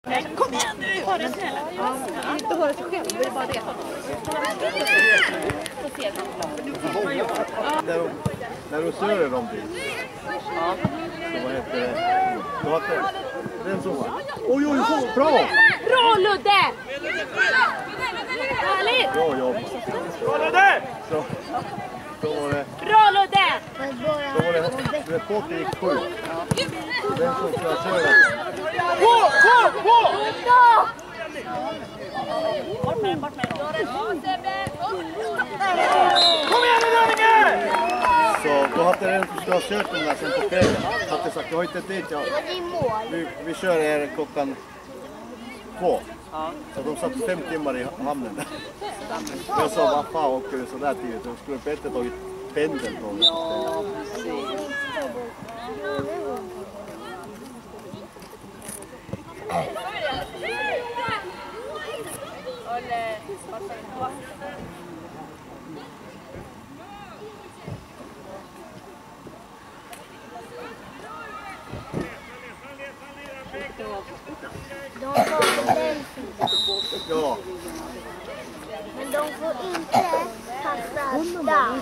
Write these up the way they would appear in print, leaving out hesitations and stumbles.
Kom igen nu! Har den snälla? Ja, inte höra sig själv, det är bara det. När du ser dem dit. Ja. Så vad heter det? Då heter den som var. Oj, bra! Bra Ludde! Härligt! Bra jobb. Bra Ludde! Så. Då var det... Bra Ludde! Då var det... Reporter gick sjukt. Den som ska köra. På! Bort med. Kom igen nu Rönninge! Så då hade den som skulle ha kört den där sen på kvällen. Hade sagt, jag har inte dit. Vi kör här klockan 2. Så de satt 5 timmar i hamnen. Jag sa, vad fan åker du så där tidigt? De skulle bättre tagit pendeltåg. Ja, precis. De får på den sidan. Ja. Men de får inte passa där.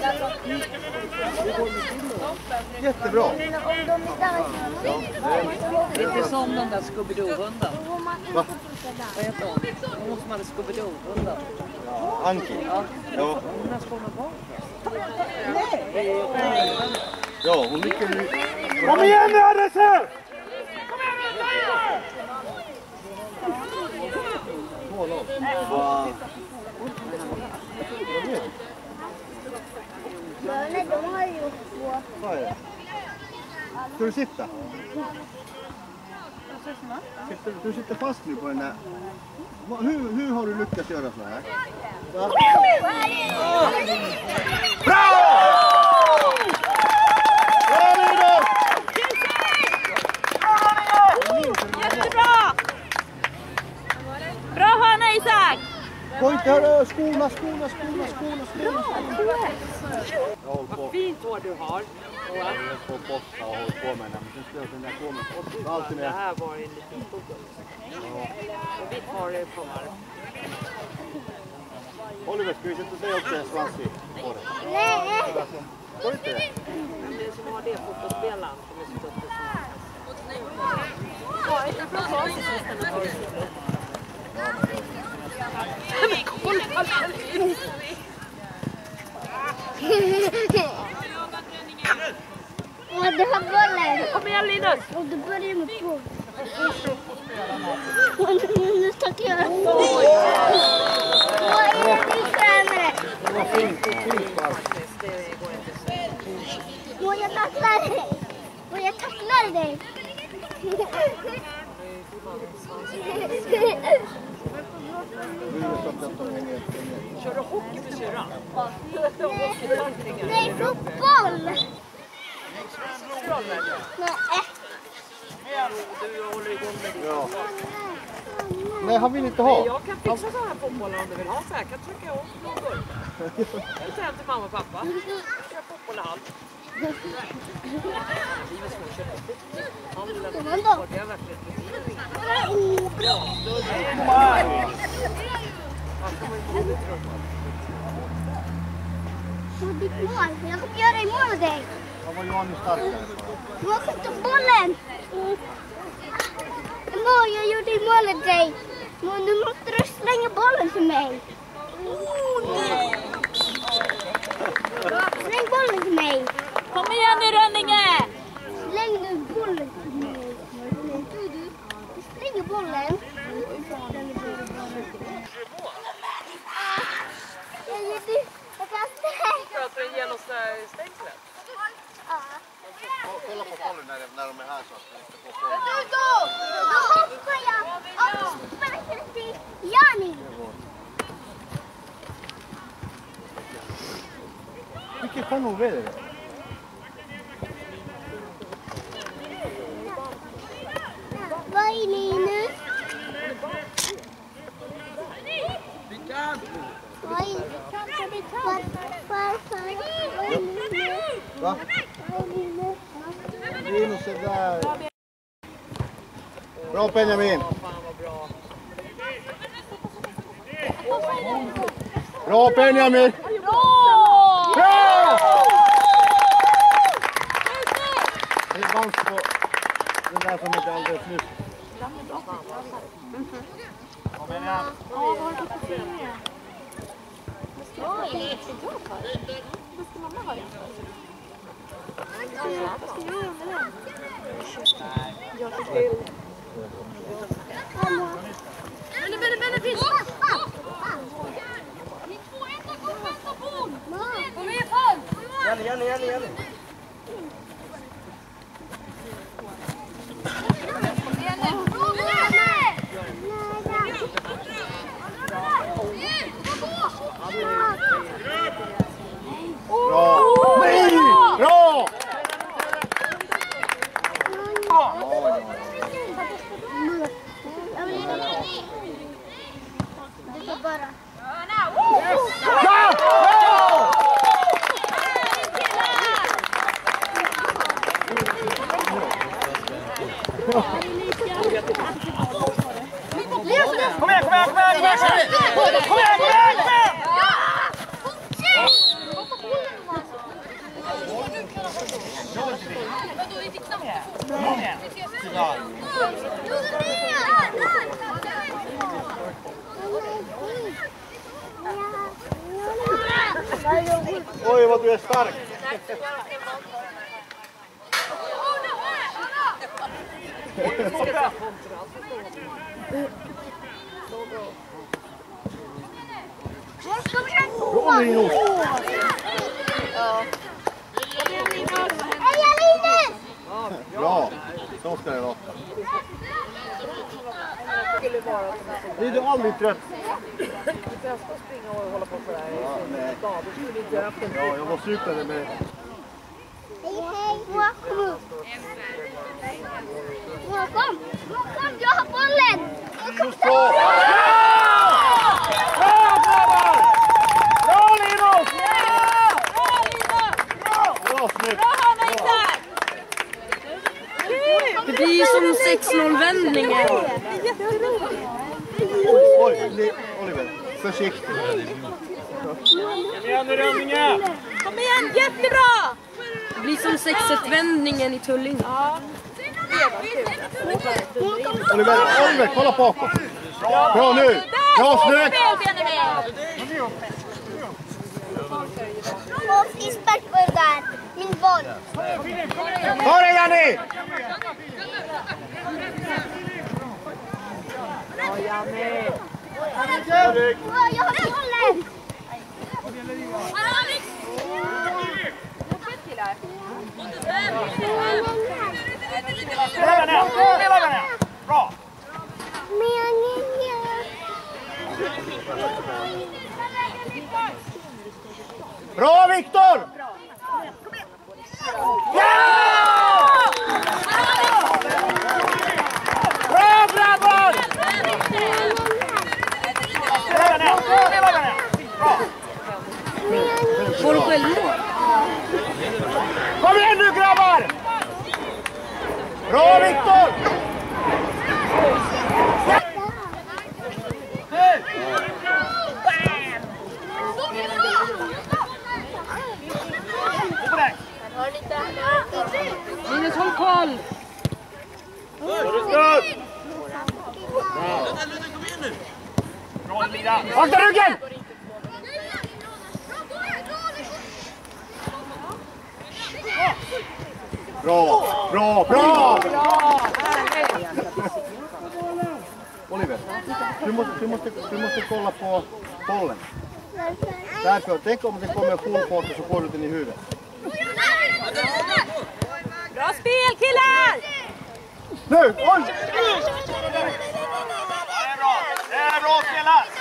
Jättebra. Om de är där Det är inte som den där Scooby-Doo-hunden. Va? Vad heter hon? Hon som hade Scooby-Doo-hunden. Anki. Ja. Hon har skålat bak. Ja, hon lyckades ju... Kom igen nu Adresse! Nej, de har gjort två. Vad är det? Ska du sitta? Du sitter fast nu på den här... Hur har du lyckats göra så här? Va? Bra! Jättebra! Bra Hanna Isak! Pojkar, skorna. Vad fint hår du har. Jag är på bossa och håller på med den. Men sen skulle jag kunna gå med alltid Det med. här var en liten fotboll. Och vi tar det på varv. Oliver, ska vi sätta dig också en svans i håret? Nej! Får inte det? Det är som har det fotbollsspelaren som är så duktig som han. Ja, inte bra fas i sista nu. Och det har bollen. Kom igen Linus! Och du börjar med två. Nu tacklar jag. Vad är det din tränare? Det var fint bara. Och jag tacklar dig. Och jag tacklar dig. Kör du hockey med syrran? Nej, fotboll. Nej. Du håller igång med det. Ja. Nej, han vill inte ha. Jag kan fixa så här fotbollar om du vill ha. Så jag kan trycka ihop någon burk. Eller säga till mamma och pappa. Jag kör fotboll i halv. Livet svår att köpa fotboll. Han vill att det är verkligen ja, då är det. Ditt mål. Jag fick göra i mål av dig. Han var Johan starkare. Du har fått upp bollen. Jag gjorde i mål av dig. Men nu måste du slänga bollen till mig. Släng bollen till mig. Kom igen nu Rönninge! Släng nu bollen till mig. Du slänger bollen. Jag kastar. För att den genom stängslet. Kolla på bollen när de är här så att de inte får bollen. Då hoppar jag och sparkar till Jani. Vilket kanon är det? Vad är Linus? Vad är Va? Linus är där. Bra Benjamin. Bra Benjamin! Bra! Bra! Det är vans på den där som inte alldeles nyss. Kom igen igen! Jenny. Bra! Nej! Bra! Kom igen! Oj, vad du är stark! Bra Linus! Bra! Så ska det vara. Blir du aldrig trött? Jag ska springa och hålla på så där. Ja, nej. Du skulle inte göra det. Ja, jag var cyklade med... Hej, kom upp. Kom, jag har bollen. Linus, bra! Bra Linus! Bra, snyggt! Det blir ju som 6-0-vändningen. Oj, Oliver, försiktigt. Kom igen nu Rönninge! Kom igen, jättebra! Det blir som 6-1-vändningen i Tullinge. Oliver, kolla bakåt. Bra nu! Bra, snyggt! Och frispark på det där. Min boll. Ta det Janni! Ja, Janne. Jag har bollen. Spela ner! Bra! Bra Viktor! Ja! Bra grabbar! Spela ner! Bra! Får du självmål? Kom igen nu grabbar! Bra Viktor! Linus, håll koll! Bra Elida! Akta ryggen! Bra! Oliver, du måste kolla på bollen. Därför, tänk om det kommer full fart så får du den i huvudet. Bra spel, killar! Nu! Oj! Det är bra spelat!